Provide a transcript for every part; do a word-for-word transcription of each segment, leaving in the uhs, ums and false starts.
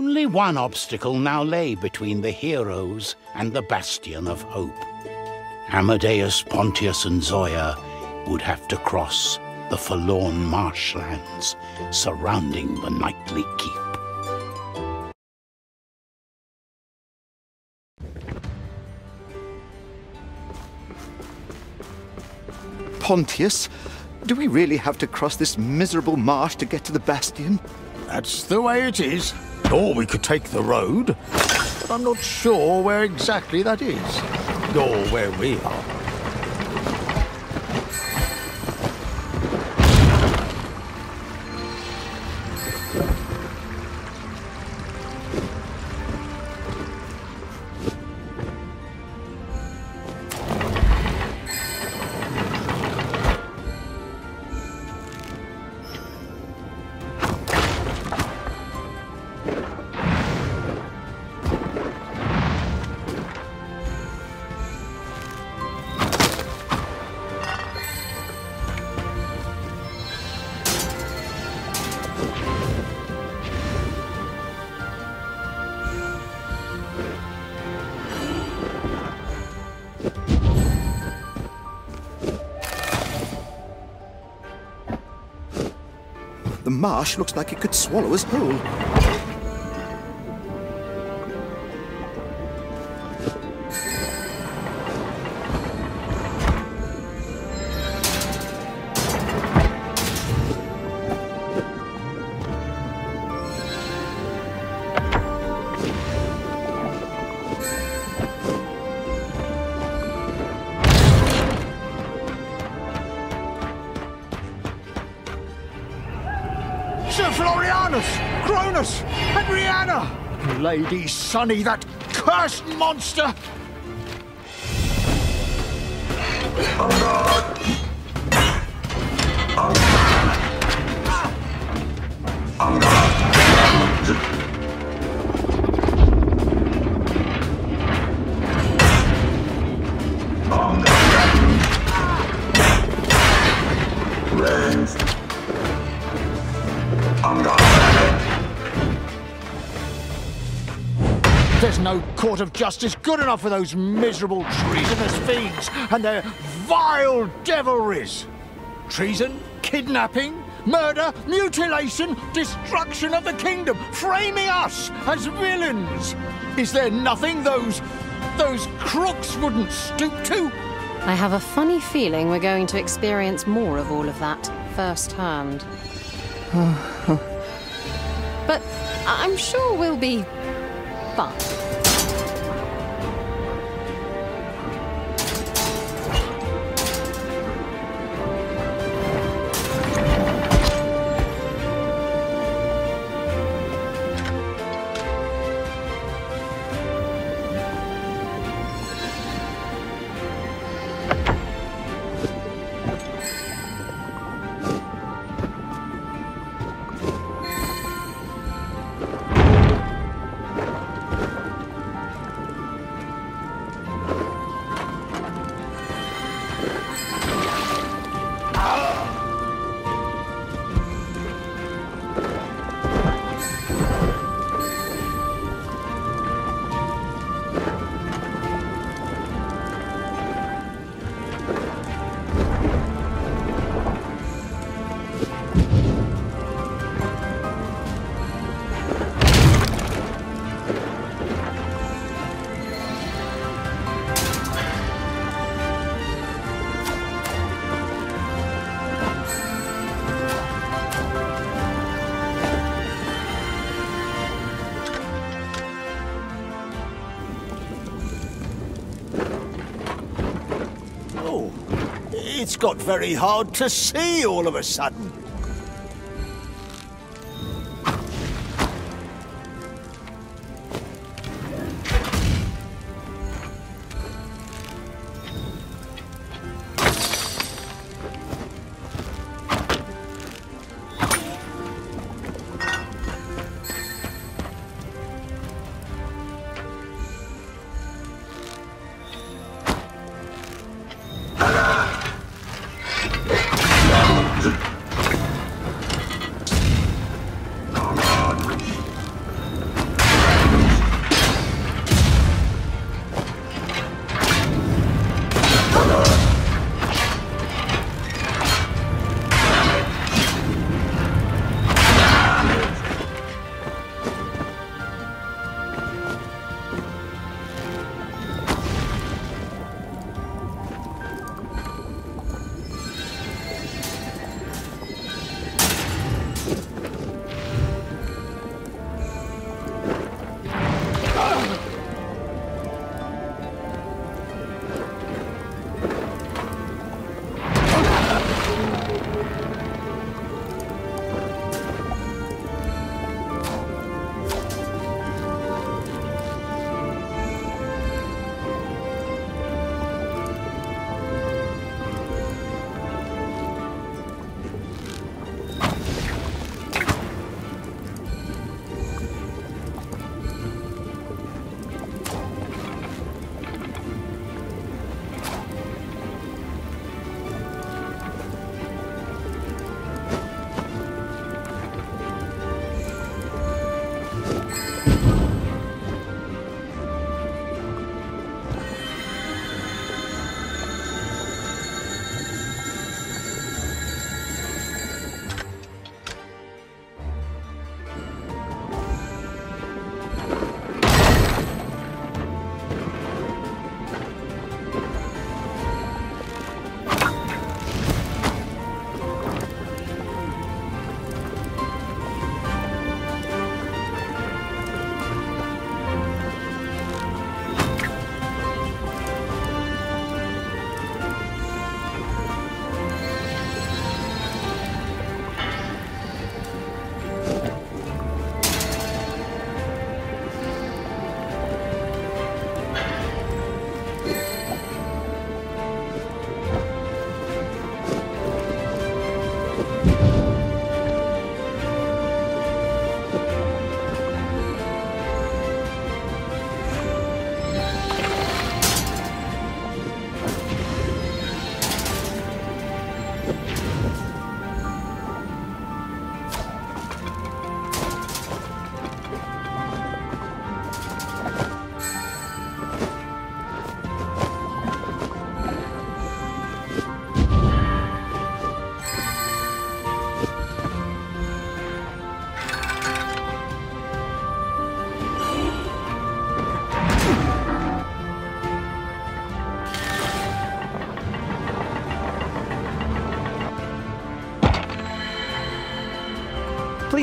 Only one obstacle now lay between the heroes and the Bastion of Hope. Amadeus, Pontius, and Zoya would have to cross the forlorn marshlands surrounding the knightly keep. Pontius, do we really have to cross this miserable marsh to get to the Bastion? That's the way it is. Or we could take the road, but I'm not sure where exactly that is, or where we are. The marsh looks like it could swallow us whole. Sir Florianus! Cronus! And Rhianna! Lady Sunny, that cursed monster! There's no court of justice good enough for those miserable treasonous fiends and their vile devilries. Treason, kidnapping, murder, mutilation, destruction of the kingdom, framing us as villains. Is there nothing those... those crooks wouldn't stoop to? I have a funny feeling we're going to experience more of all of that firsthand. But I'm sure we'll be fun. It's got very hard to see all of a sudden.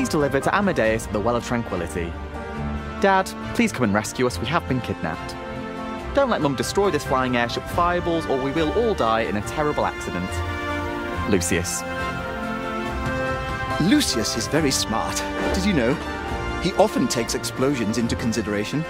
please deliver to Amadeus the Well of Tranquility. Dad, please come and rescue us. We have been kidnapped. Don't let Mum destroy this flying airship with fireballs, or we will all die in a terrible accident. Lucius. Lucius is very smart. Did you know? He often takes explosions into consideration.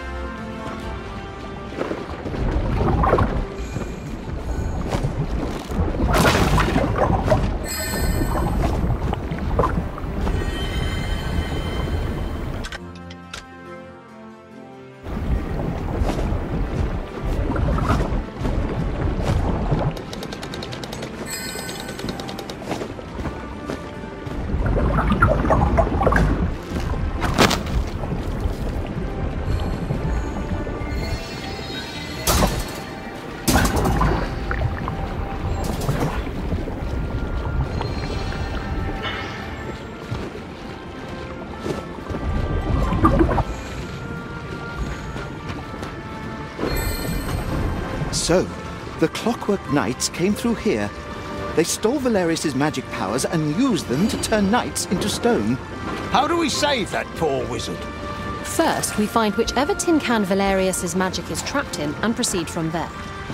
So, the Clockwork Knights came through here. They stole Valerius's magic powers and used them to turn knights into stone. How do we save that poor wizard? First, we find whichever tin can Valerius's magic is trapped in and proceed from there.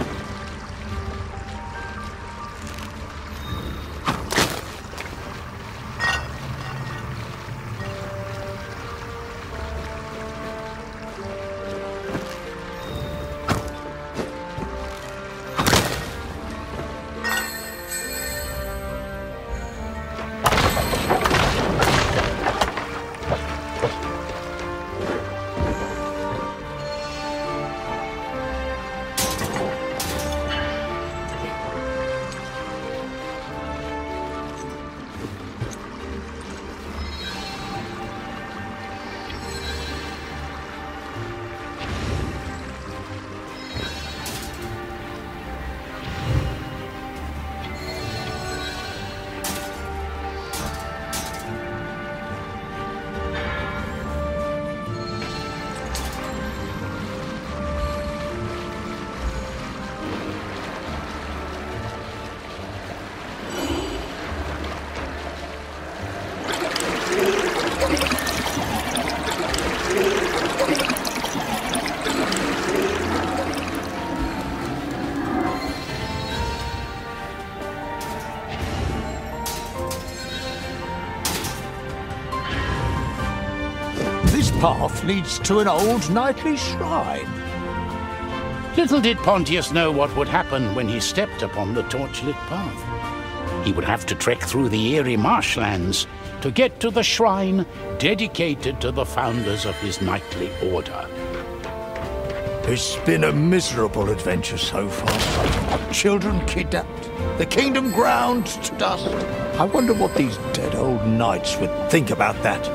This path leads to an old knightly shrine. Little did Pontius know what would happen when he stepped upon the torchlit path. He would have to trek through the eerie marshlands to get to the shrine dedicated to the founders of his knightly order. It's been a miserable adventure so far. Children kidnapped, the kingdom ground to dust. I wonder what these dead old knights would think about that.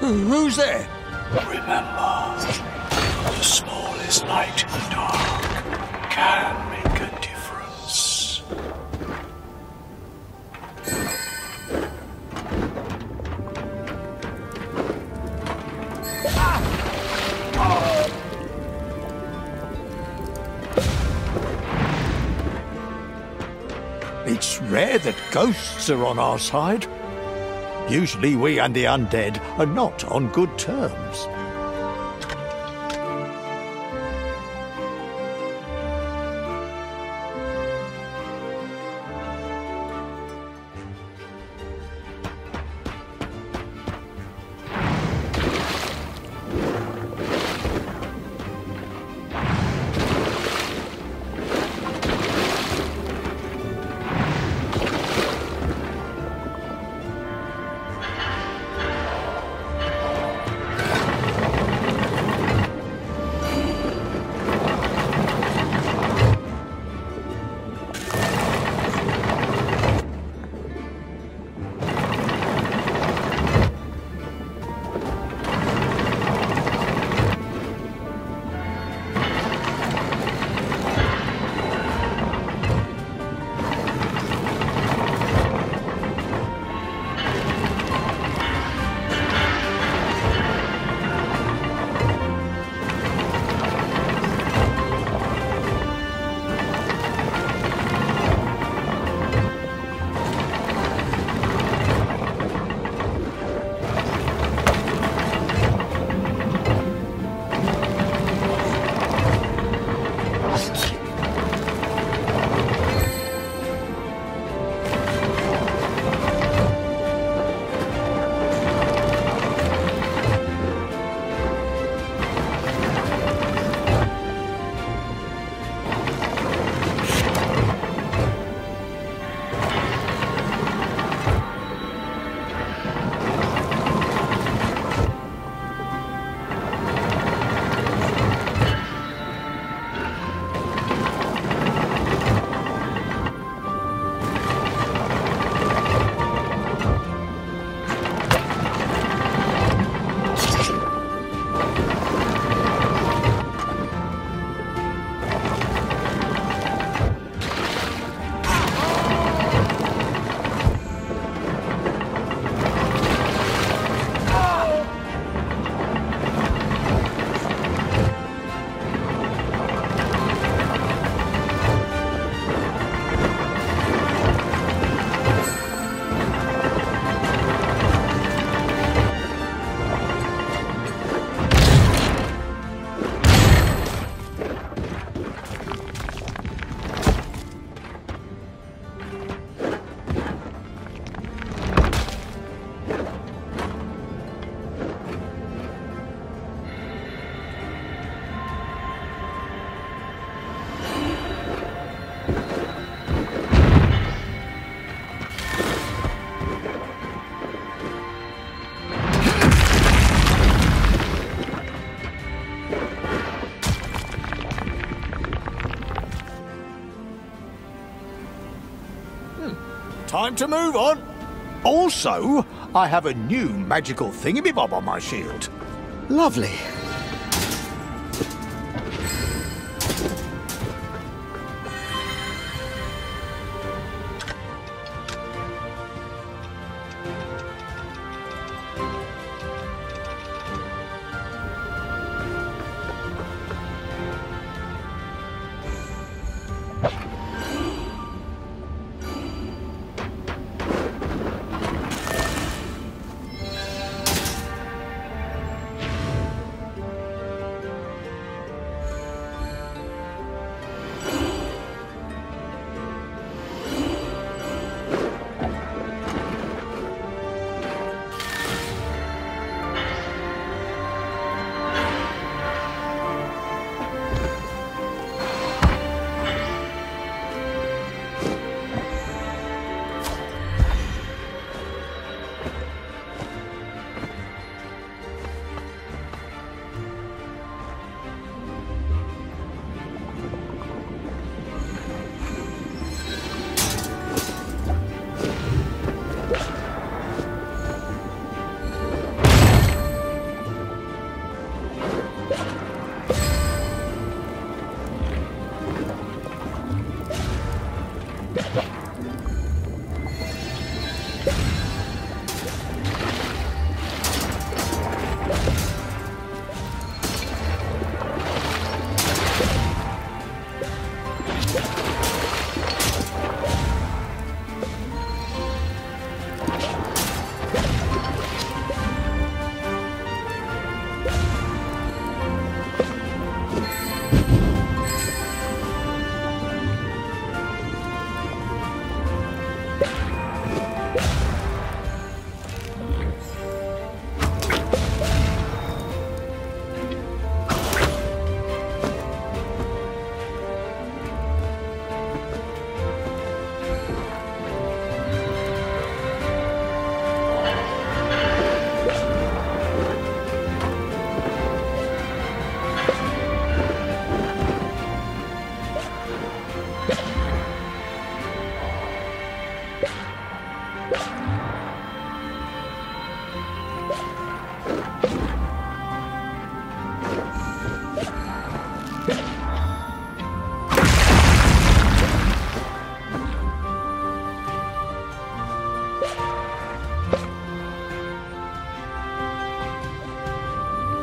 Who's there? Remember, the smallest light in the dark can make a difference. It's rare that ghosts are on our side. Usually we and the undead are not on good terms. Time to move on. Also, I have a new magical thingamabob on my shield. Lovely.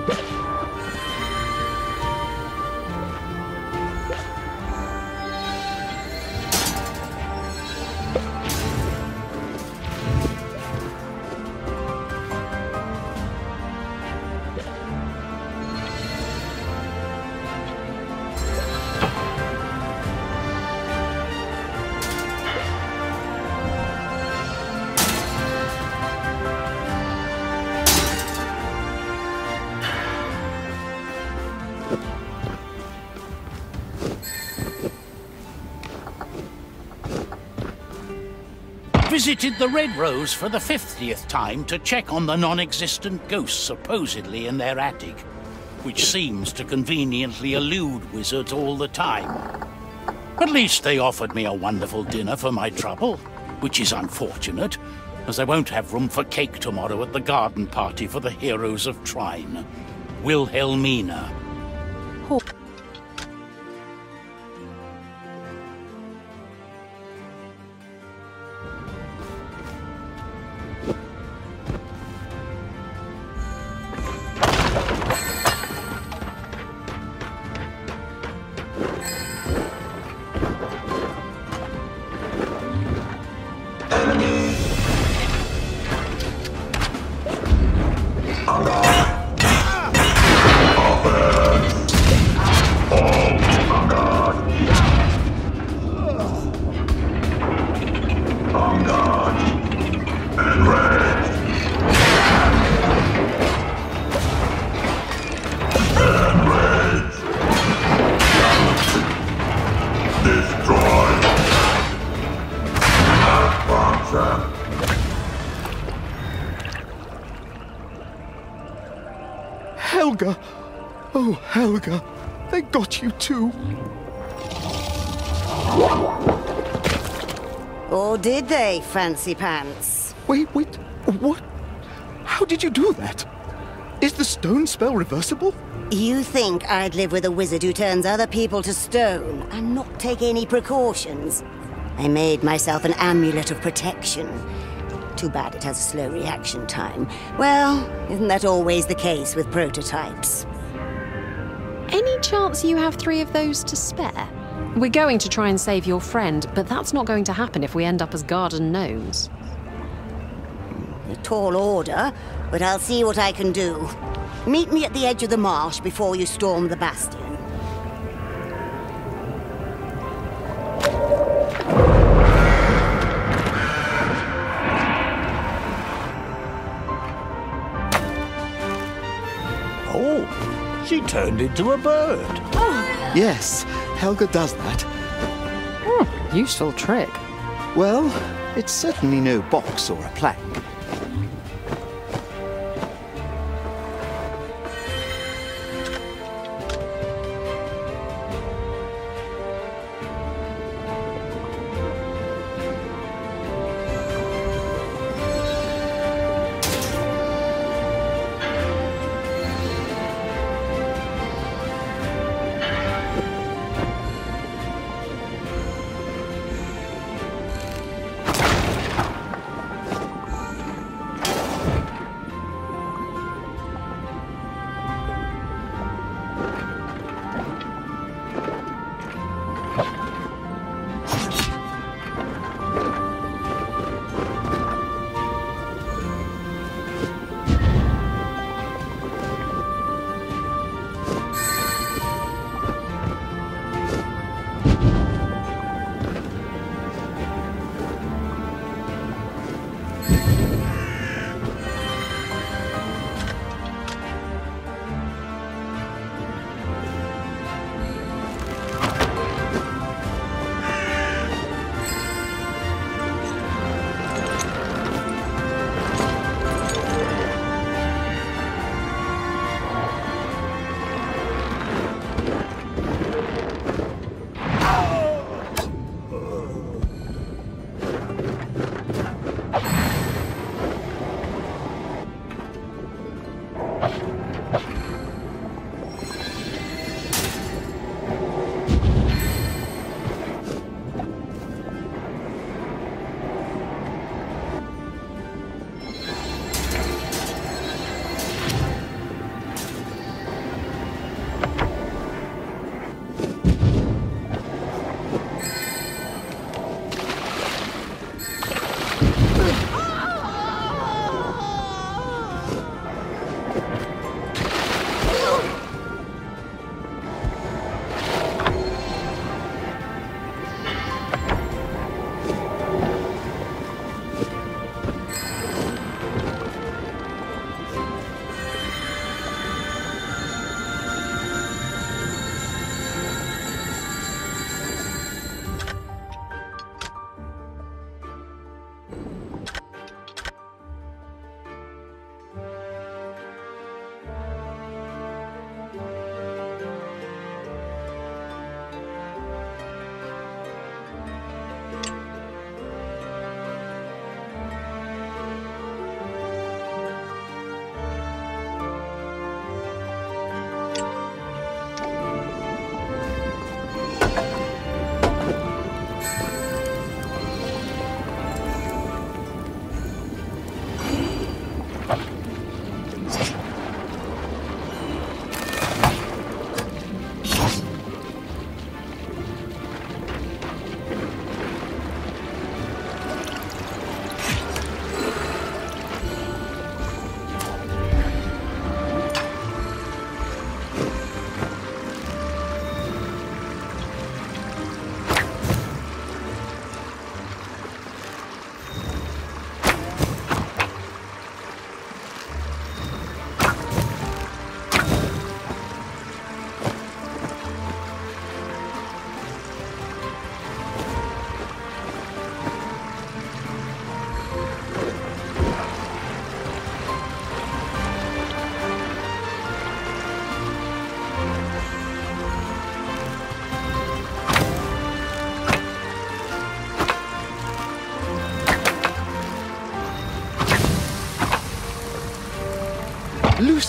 Visited the Red Rose for the fiftieth time to check on the non-existent ghosts supposedly in their attic, which seems to conveniently elude wizards all the time. At least they offered me a wonderful dinner for my trouble, which is unfortunate, as I won't have room for cake tomorrow at the garden party for the heroes of Trine. Wilhelmina. Oh. Helga! Oh, Helga! They got you too! Or did they, Fancy Pants? Wait, wait, what? How did you do that? Is the stone spell reversible? You think I'd live with a wizard who turns other people to stone and not take any precautions? I made myself an amulet of protection. Too bad it has a slow reaction time. Well, isn't that always the case with prototypes? Any chance you have three of those to spare? We're going to try and save your friend, but that's not going to happen if we end up as garden gnomes. A tall order, but I'll see what I can do. Meet me at the edge of the marsh before you storm the bastion. Oh, she turned into a bird. Yes, Helga does that. Hmm, useful trick. Well, it's certainly no box or a plank.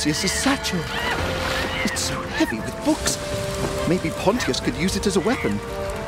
Lucius's satchel. It's so heavy with books. Maybe Pontius could use it as a weapon.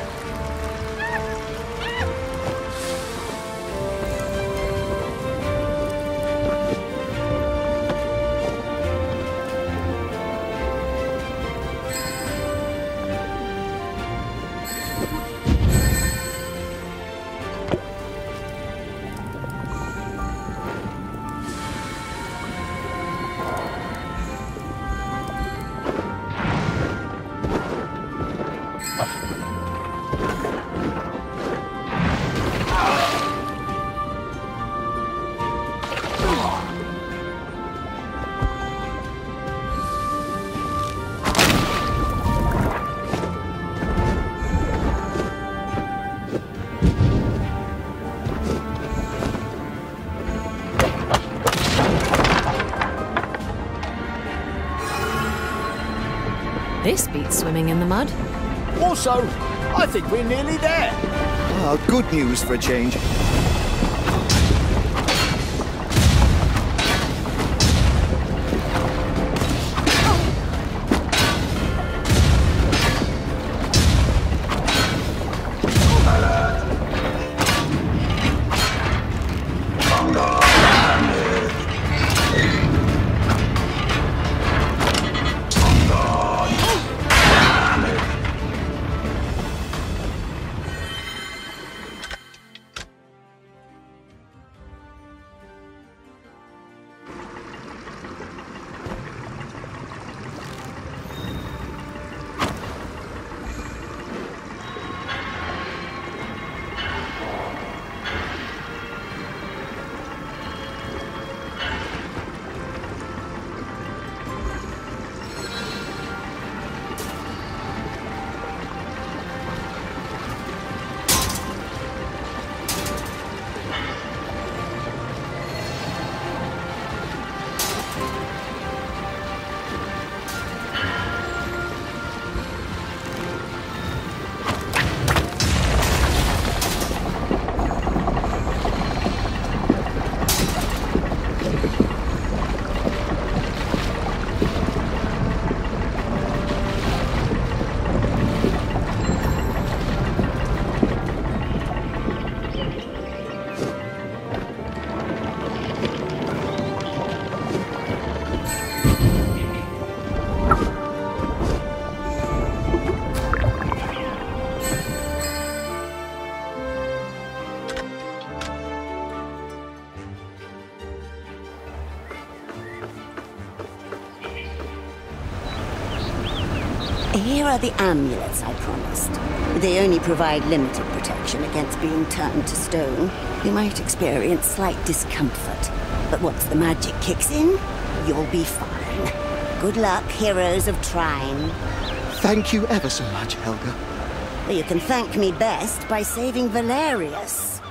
This beats swimming in the mud. Also, I think we're nearly there. Ah, good news for a change. Here are the amulets I promised. They only provide limited protection against being turned to stone. You might experience slight discomfort, but once the magic kicks in, you'll be fine. Good luck, heroes of Trine. Thank you ever so much, Helga. You can thank me best by saving Valerius.